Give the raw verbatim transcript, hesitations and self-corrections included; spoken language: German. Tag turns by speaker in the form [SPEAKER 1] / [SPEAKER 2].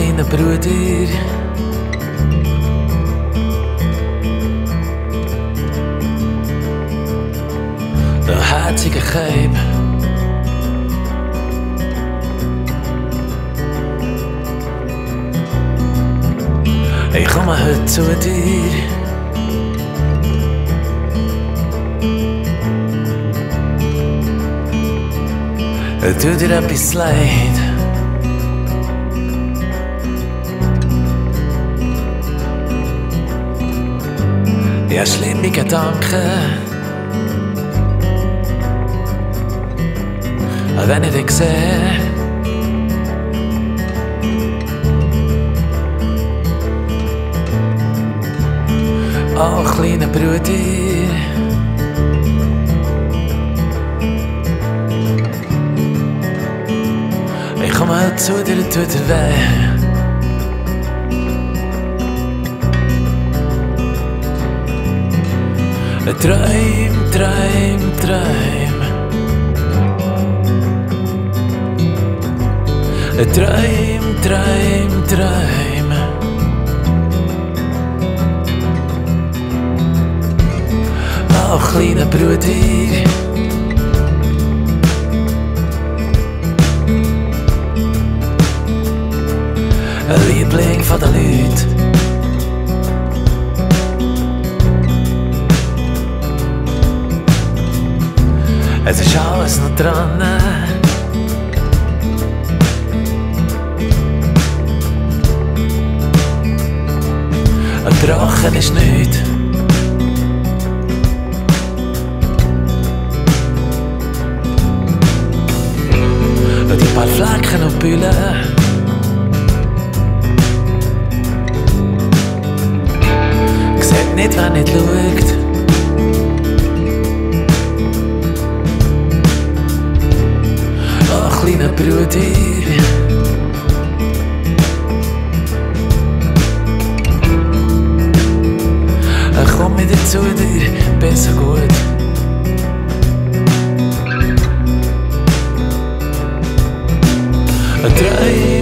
[SPEAKER 1] kleiner Bruder. Der herzige Keib. Ich komme heute zu dir. Tut dir etwas leid. Ja, schlimme Gedanken. Wenn ich dich sehe. Oh, kleiner Bruder. Ich komme zu dir, tut dir weh. Träum, träum, träum. Träum, träum, träum. Oh, kleiner Bruder. Ein Liebling von den Leuten. Es ist alles noch dran. Ein Drachen ist nichts. Und die paar Flecken und Bühlen. Sieht nicht, wer nicht schaut. Oh, kleiner Bruder. Komm wieder zu dir, besser gut. Träum.